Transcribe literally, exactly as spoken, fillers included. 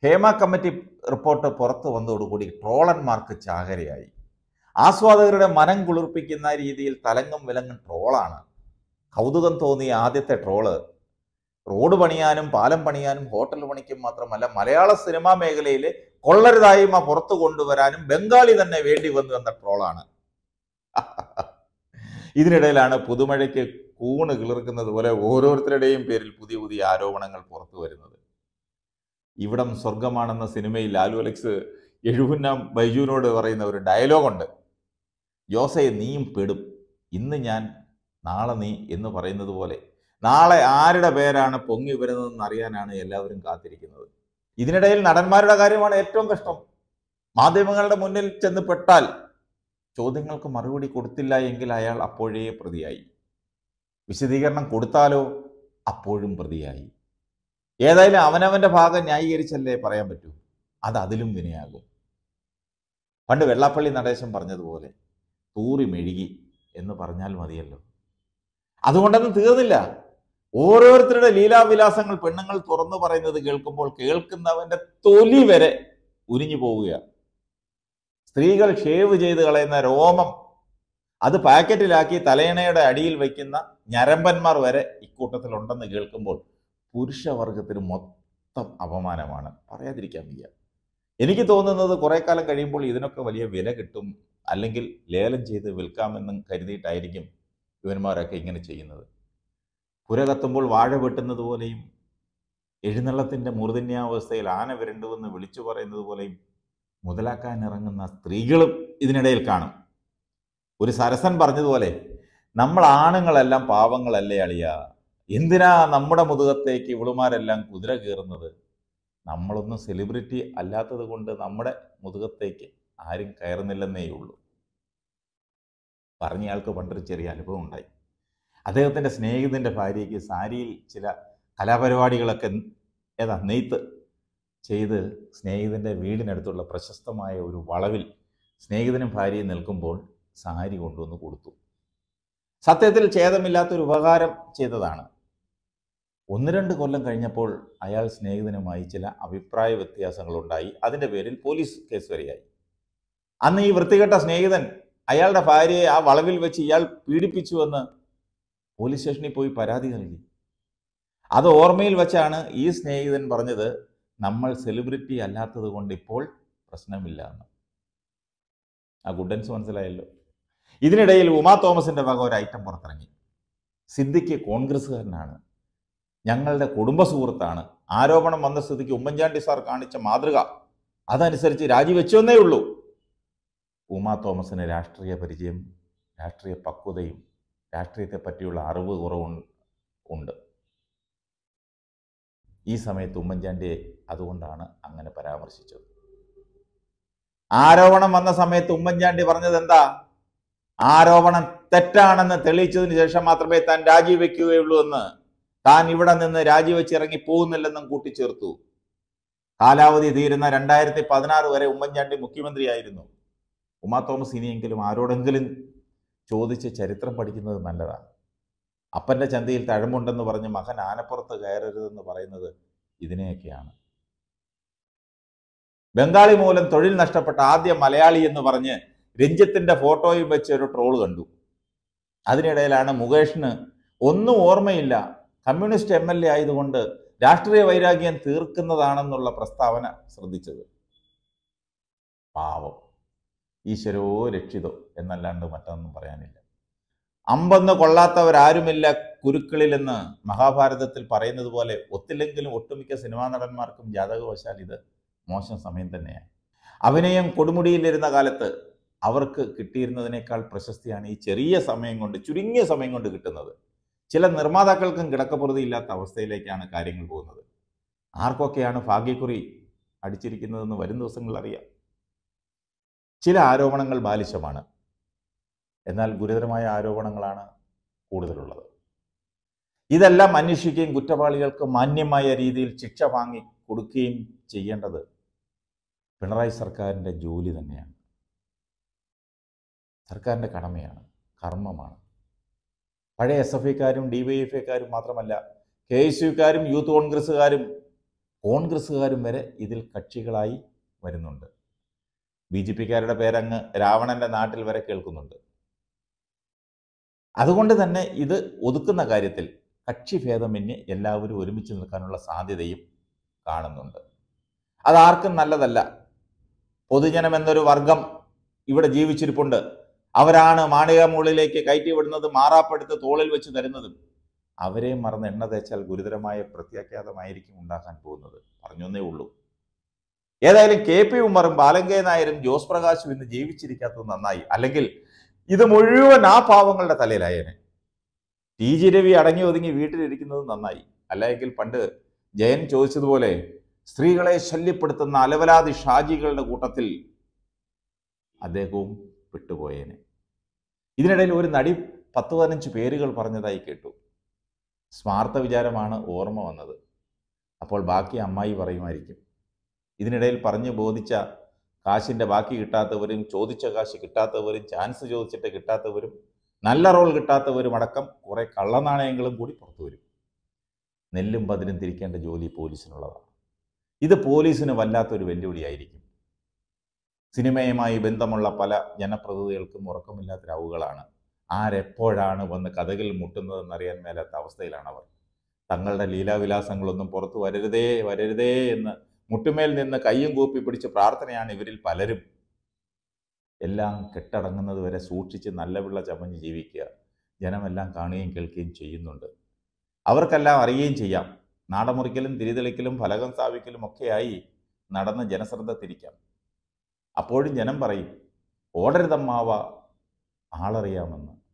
Hema committee report പുറത്തു വന്നതോടുകൂടി ട്രോളന്മാർക്ക് ചാകരയായി. ആസ്വാദകരുടെ മനം കുളിർപ്പിക്കുന്ന രീതിയിൽ തലങ്ങും വിലങ്ങും ട്രോളാണ്. കൗതുകം തോന്നിയ ആദ്യത്തെ ട്രോള് റോഡ് പണിയാനും പാലം പണിയാനും ഹോട്ടൽ പണിക്കും മാത്രമല്ല, മലയാള സിനിമാ മേഖലയിലെ കൊള്ളരുതായ്മ പുറത്തു കൊണ്ടുവരാനും ബംഗാളി തന്നെ വേണ്ടി വന്നു എന്ന ട്രോളാണ്. ഇതിനിടയിലാണ് പുതുമഴയ്ക്ക് കൂണ് കിളിർക്കുന്നത് പോലെ ഓരോരുത്തരുടെയും പേരിൽ പുതിയ പുതിയ ആരോപണങ്ങൾ പുറത്തു വരുന്നത്. ഇവിടം സ്വർഗമാണെന്ന സിനിമയിൽ ലാലു അലക്സ് എഴുപുന്നാം ബൈജുവിനോട് പറയുന്ന ഒരു ഡയലോഗുണ്ട്. ജോസേ നീയും പെടും, ഇന്ന് ഞാൻ നാളെ നീ എന്ന് പറയുന്നത് പോലെ നാളെ ആരുടെ പേരാണ് പൊങ്ങി വരുന്നതെന്ന് അറിയാനാണ് എല്ലാവരും കാത്തിരിക്കുന്നത്. ഇതിനിടയിൽ നടന്മാരുടെ കാര്യമാണ് ഏറ്റവും കഷ്ടം. മാധ്യമങ്ങളുടെ മുന്നിൽ ചെന്ന് പെട്ടാൽ ചോദ്യങ്ങൾക്ക് മറുപടി കൊടുത്തില്ല എങ്കിൽ അയാൾ അപ്പോഴേ പ്രതിയായി. വിശദീകരണം കൊടുത്താലോ അപ്പോഴും പ്രതിയായി. ഏതായാലും അവനവൻ്റെ ഭാഗം ന്യായീകരിച്ചല്ലേ പറയാൻ പറ്റൂ. അത് അതിലും വിനയാകും. പണ്ട് വെള്ളാപ്പള്ളി നടേശൻ പറഞ്ഞതുപോലെ തൂറി മെഴുകി എന്ന് പറഞ്ഞാൽ മതിയല്ലോ. അതുകൊണ്ടൊന്നും തീർന്നില്ല. ഓരോരുത്തരുടെ ലീലാവിലാസങ്ങൾ പെണ്ണുങ്ങൾ തുറന്നു പറയുന്നത് കേൾക്കുമ്പോൾ കേൾക്കുന്നവന്റെ തൊലി വരെ ഉരിഞ്ഞു പോവുകയാണ്. സ്ത്രീകൾ ഷേവ് ചെയ്ത് കളയുന്ന രോമം അത് പാക്കറ്റിലാക്കി തലയണയുടെ അടിയിൽ വയ്ക്കുന്ന ഞരമ്പന്മാർ വരെ ഇക്കൂട്ടത്തിലുണ്ടെന്ന് കേൾക്കുമ്പോൾ പുരുഷവർഗത്തിന് മൊത്തം അപമാനമാണ്. പറയാതിരിക്കാൻ വയ്യ. എനിക്ക് തോന്നുന്നത് കുറെ കാലം കഴിയുമ്പോൾ ഇതിനൊക്കെ വലിയ വില കിട്ടും, അല്ലെങ്കിൽ ലേലം ചെയ്ത് വിൽക്കാമെന്നും കരുതിയിട്ടായിരിക്കും ഇവന്മാരൊക്കെ ഇങ്ങനെ ചെയ്യുന്നത്. പുര കത്തുമ്പോൾ വാഴ വെട്ടുന്നത് പോലെയും എഴുന്നള്ളത്തിൻ്റെ മൂർധന്യാവസ്ഥയിൽ ആന വരണ്ടുവെന്ന് വിളിച്ചു പറയുന്നത് പോലെയും മുതലാക്കാൻ ഇറങ്ങുന്ന സ്ത്രീകളും ഇതിനിടയിൽ കാണും. ഒരു സരസൻ പറഞ്ഞതുപോലെ, നമ്മൾ ആണുങ്ങളെല്ലാം പാവങ്ങളല്ലേ അളിയ, എന്തിനാ നമ്മുടെ മുതുകത്തേക്ക് ഇവളുമാരെല്ലാം കുതിര കയറുന്നത്? നമ്മളൊന്നും സെലിബ്രിറ്റി അല്ലാത്തത് കൊണ്ട് നമ്മുടെ മുതുകത്തേക്ക് ആരും കയറുന്നില്ലെന്നേ ഉള്ളൂ. പറഞ്ഞയാൾക്ക് പണ്ടൊരു ചെറിയ അനുഭവം ഉണ്ടായി. അദ്ദേഹത്തിൻ്റെ സ്നേഹിതൻ്റെ ഭാര്യയ്ക്ക് സാരിയിൽ ചില കലാപരിപാടികളൊക്കെ ഏതാ നെയ്ത്ത് ചെയ്ത് സ്നേഹിതൻ്റെ വീടിനടുത്തുള്ള പ്രശസ്തമായ ഒരു വളവിൽ സ്നേഹിതനും ഭാര്യയും നിൽക്കുമ്പോൾ സാരി കൊണ്ടുവന്ന് കൊടുത്തു. സത്യത്തിൽ ഛേദമില്ലാത്തൊരു ഉപകാരം ചെയ്തതാണ്. ഒന്ന് രണ്ട് കൊല്ലം കഴിഞ്ഞപ്പോൾ അയാൾ സ്നേഹിതനുമായി ചില അഭിപ്രായ വ്യത്യാസങ്ങളുണ്ടായി. അതിൻ്റെ പേരിൽ പോലീസ് കേസ് വരെയായി. അന്ന് ഈ വൃത്തികെട്ട സ്നേഹിതൻ അയാളുടെ ഭാര്യയെ ആ വളവിൽ വെച്ച് ഇയാൾ പീഡിപ്പിച്ചുവെന്ന് പോലീസ് സ്റ്റേഷനിൽ പോയി പരാതി നൽകി. അത് ഓർമ്മയിൽ വെച്ചാണ് ഈ സ്നേഹിതൻ പറഞ്ഞത്, നമ്മൾ സെലിബ്രിറ്റി അല്ലാത്തത് കൊണ്ട് ഇപ്പോൾ പ്രശ്നമില്ല എന്ന്. ആ ഗുഡൻസ് മനസ്സിലായല്ലോ. ഇതിനിടയിൽ ഉമാ തോമസിൻ്റെ വക ഒരു ഐറ്റം പുറത്തിറങ്ങി. സിദ്ദിഖ് കോൺഗ്രസ്സുകാരനാണ്, ഞങ്ങളുടെ കുടുംബ സുഹൃത്താണ്, ആരോപണം വന്ന സ്ഥിതിക്ക് ഉമ്മൻചാണ്ടി സാർ കാണിച്ച മാതൃക അതനുസരിച്ച് രാജിവെച്ചെന്നേ ഉള്ളൂ. ഉമാ തോമസിന് രാഷ്ട്രീയ പരിചയം, രാഷ്ട്രീയ പക്വതയും രാഷ്ട്രീയത്തെ പറ്റിയുള്ള അറിവ് കുറവും ഉണ്ട്. ഈ സമയത്ത് ഉമ്മൻചാണ്ടിയെ അതുകൊണ്ടാണ് അങ്ങനെ പരാമർശിച്ചത്. ആരോപണം വന്ന സമയത്ത് ഉമ്മൻചാണ്ടി പറഞ്ഞത് എന്താ? ആരോപണം തെറ്റാണെന്ന് തെളിയിച്ചതിന് ശേഷം മാത്രമേ താൻ രാജിവെക്കുകയുള്ളൂ എന്ന്. താൻ ഇവിടെ നിന്ന് രാജിവെച്ച് ഇറങ്ങി പോകുന്നില്ലെന്നും കൂട്ടിച്ചേർത്തു. കാലാവധി തീരുന്ന രണ്ടായിരത്തി പതിനാറ് വരെ ഉമ്മൻചാണ്ടി മുഖ്യമന്ത്രിയായിരുന്നു. ഉമാ തോമസ് ഇനിയെങ്കിലും ആരോടെങ്കിലും ചോദിച്ച് ചരിത്രം പഠിക്കുന്നത് നല്ലതാണ്. അപ്പൻ്റെ ചന്തയിൽ തഴമ്പുണ്ടെന്ന് പറഞ്ഞ് മകൻ ആനപ്പുറത്ത് കയറരുതെന്ന് പറയുന്നത് ഇതിനെയൊക്കെയാണ്. ബംഗാളി മൂലം തൊഴിൽ നഷ്ടപ്പെട്ട ആദ്യ മലയാളി എന്ന് പറഞ്ഞ് രഞ്ജിത്തിൻ്റെ ഫോട്ടോയും വെച്ച് ഒരു ട്രോൾ കണ്ടു. അതിനിടയിലാണ് മുകേഷിന് ഒന്നും ഓർമ്മയില്ല, കമ്മ്യൂണിസ്റ്റ് എം എൽ എ ആയതുകൊണ്ട് രാഷ്ട്രീയ വൈരാഗ്യം തീർക്കുന്നതാണെന്നുള്ള പ്രസ്താവന ശ്രദ്ധിച്ചത്. പാവം, ഈശ്വരോ രക്ഷിതോ എന്നല്ലാണ്ട് മറ്റൊന്നും പറയാനില്ല. അമ്പൊന്ന് കൊള്ളാത്തവരാരുമില്ല കുരുക്കളിലെന്ന് മഹാഭാരതത്തിൽ പറയുന്നത് പോലെ ഒത്തില്ലെങ്കിലും ഒട്ടുമിക്ക സിനിമാ നടന്മാർക്കും ജാതകവശാൽ ഇത് മോശം സമയം തന്നെയാണ്. അഭിനയം കൊടുമുടിയിലിരുന്ന കാലത്ത് അവർക്ക് കിട്ടിയിരുന്നതിനേക്കാൾ പ്രശസ്തിയാണ് ഈ ചെറിയ സമയം കൊണ്ട്, ചുരുങ്ങിയ സമയം കൊണ്ട് കിട്ടുന്നത്. ചില നിർമ്മാതാക്കൾക്കും കിടക്കപ്പുറതി ഇല്ലാത്ത അവസ്ഥയിലേക്കാണ് കാര്യങ്ങൾ പോകുന്നത്. ആർക്കൊക്കെയാണ് ഭാഗ്യക്കുറി അടിച്ചിരിക്കുന്നതെന്ന് വരും ദിവസങ്ങളിൽ അറിയാം. ചില ആരോപണങ്ങൾ ബാലിശമാണ്, എന്നാൽ ഗുരുതരമായ ആരോപണങ്ങളാണ് കൂടുതലുള്ളത്. ഇതെല്ലാം അന്വേഷിക്കുകയും കുറ്റവാളികൾക്ക് മാന്യമായ രീതിയിൽ ശിക്ഷ വാങ്ങി കൊടുക്കുകയും ചെയ്യേണ്ടത് പിണറായി സർക്കാരിൻ്റെ ജോലി തന്നെയാണ്, സർക്കാരിൻ്റെ കടമയാണ്, കർമ്മമാണ്. പഴയ എസ് എഫ് ഐക്കാരും ഡി വൈ എഫ് ഐക്കാരും മാത്രമല്ല, കെ എസ് യുക്കാരും യൂത്ത് കോൺഗ്രസ്സുകാരും കോൺഗ്രസ്സുകാരും വരെ ഇതിൽ കക്ഷികളായി വരുന്നുണ്ട്. ബി ജെ പിക്കാരുടെ പേരങ്ങ് രാവണന്റെ നാട്ടിൽ വരെ കേൾക്കുന്നുണ്ട്. അതുകൊണ്ട് തന്നെ ഇത് ഒതുക്കുന്ന കാര്യത്തിൽ കക്ഷിഭേദമന്യേ എല്ലാവരും ഒരുമിച്ച് നിൽക്കാനുള്ള സാധ്യതയും കാണുന്നുണ്ട്. അതാർക്കും നല്ലതല്ല. പൊതുജനം എന്നൊരു വർഗം ഇവിടെ ജീവിച്ചിരിപ്പുണ്ട്. അവരാണ് മാളികമുകളിലേക്ക് കയറ്റി വിടുന്നത്, മാറാപ്പെടുത്ത് തോളിൽ വെച്ച് തരുന്നതും. അവരെ മറന്ന് എണ്ണ തേച്ചാൽ ഗുരുതരമായ പ്രത്യാഘാതമായിരിക്കും ഉണ്ടാക്കാൻ പോകുന്നത്. പറഞ്ഞേ ഉള്ളൂ. ഏതായാലും കെ പി ഉമ്മറും ബാലങ്കേ നായരും ജോസ് പ്രകാശും ഇന്ന് ജീവിച്ചിരിക്കാത്തത് നന്നായി. അല്ലെങ്കിൽ ഇത് മുഴുവൻ ആ പാവങ്ങളുടെ തലയിലായേനെ. ടി ജി രവി അടങ്ങി ഒതുങ്ങി വീട്ടിലിരിക്കുന്നത് നന്നായി. അല്ലെങ്കിൽ പണ്ട് ജയൻ ചോദിച്ചതുപോലെ സ്ത്രീകളെ ശല്യപ്പെടുത്തുന്ന അലവലാതി ഷാജികളുടെ കൂട്ടത്തിൽ അദ്ദേഹവും വിട്ടുപോയേനെ. ഇതിനിടയിൽ ഒരു നടി പത്ത് പതിനഞ്ച് പേരുകൾ പറഞ്ഞതായി കേട്ടു. സ്മാർത്ഥ വിചാരമാണ് ഓർമ്മ വന്നത്. അപ്പോൾ ബാക്കി അമ്മായി പറയുമായിരിക്കും. ഇതിനിടയിൽ പറഞ്ഞു ബോധിച്ച കാശിൻ്റെ ബാക്കി കിട്ടാത്തവരും, ചോദിച്ച കാശ് കിട്ടാത്തവരും, ചാൻസ് ചോദിച്ചിട്ട് കിട്ടാത്തവരും, നല്ല റോൾ കിട്ടാത്തവരും അടക്കം കുറേ കള്ളനാണയങ്ങളും കൂടി പുറത്തു വരും. നെല്ലും പതിനും തിരിക്കേണ്ട ജോലി പോലീസിനുള്ളതാണ്. ഇത് പോലീസിന് വല്ലാത്തൊരു വെല്ലുവിളിയായിരിക്കും. സിനിമയുമായി ബന്ധമുള്ള പല ജനപ്രതിനിധികൾക്കും ഉറക്കമില്ലാത്ത രാവുകളാണ്. ആരെപ്പോഴാണ് വന്ന് കഥകിൽ മുട്ടുന്നതെന്നറിയാൻ മേലാത്ത അവസ്ഥയിലാണ് അവർ. തങ്ങളുടെ ലീലാവിലാസങ്ങളൊന്നും പുറത്തു വരരുതേ വരരുതേ എന്ന് മുട്ടുമേൽ നിന്ന് കയ്യും കൂപ്പി പിടിച്ച് പ്രാർത്ഥനയാണ് ഇവരിൽ പലരും. എല്ലാം കെട്ടടങ്ങുന്നത് വരെ സൂക്ഷിച്ച് നല്ല പിള്ള ചമഞ്ഞ് ജീവിക്കുക. ജനമെല്ലാം കാണുകയും കേൾക്കുകയും ചെയ്യുന്നുണ്ട്. അവർക്കെല്ലാം അറിയുകയും ചെയ്യാം. നാടമുറിക്കലും തിരിതെളിക്കലും ഫലകം സ്ഥാപിക്കലും ഒക്കെയായി നടന്ന് ജനശ്രദ്ധ തിരിക്കാം. അപ്പോഴും ജനം പറയും ഓടരുതമ്മാവ ആളറിയാമെന്ന്.